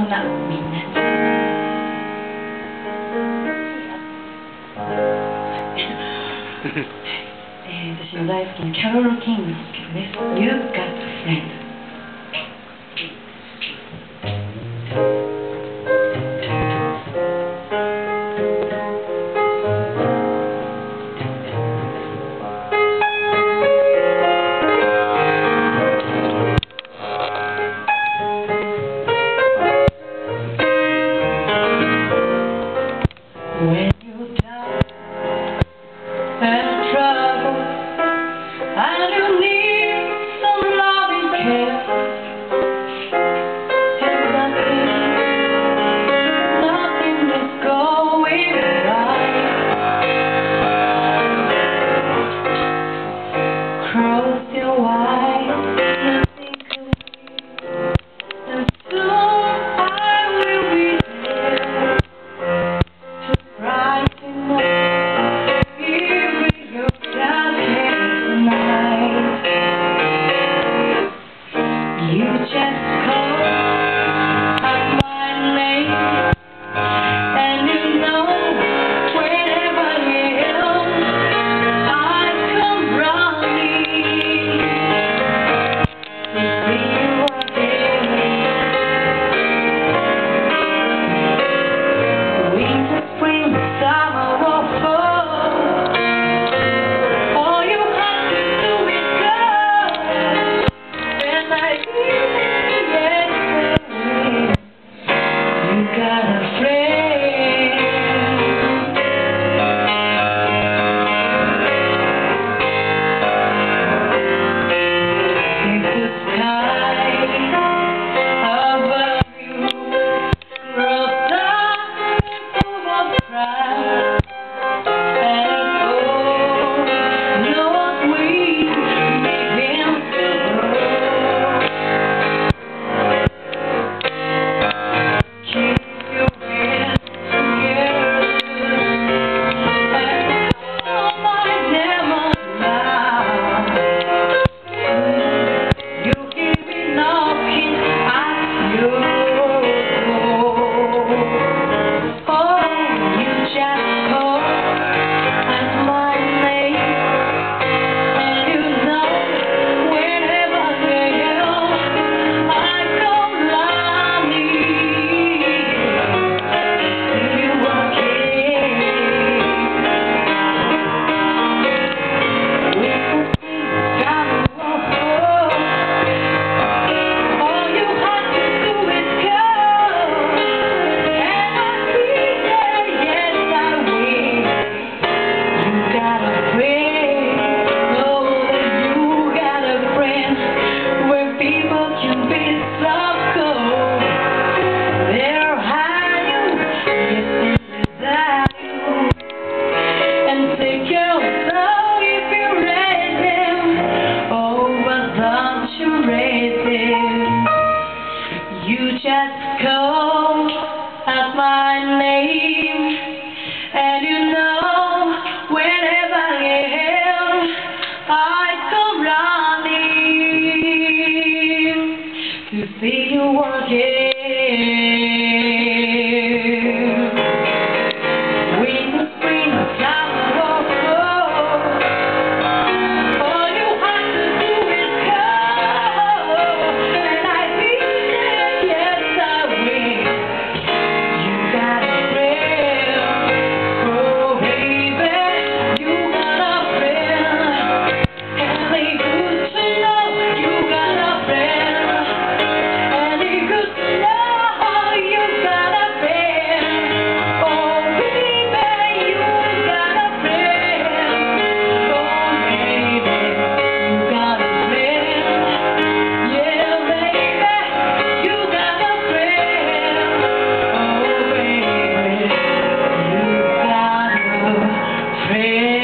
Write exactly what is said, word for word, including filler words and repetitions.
うなみんなえー、私の大好きなキャロル・キングの曲です。You've Got a Friend。When you're down and trouble and you need some loving care, and nothing, nothing is going right. Close your eyes and think of me, and soon I will be there. You just call out my name, and you know wherever I am, I come running to see you again. Winter, spring, summer, or fall, all you have to do is go, and I You just call out my name, and you know whenever I am, I come running to see you again. Winter, spring, summer, or fall, all you have to do is go, and I be there, yes I will. You got a friend, oh baby, you got a friend, and it's good to know you got a friend, and it's good to know you got a friend, oh baby, you got a friend, oh baby, you got a friend, yeah baby, you got a friend, oh baby, you got a friend.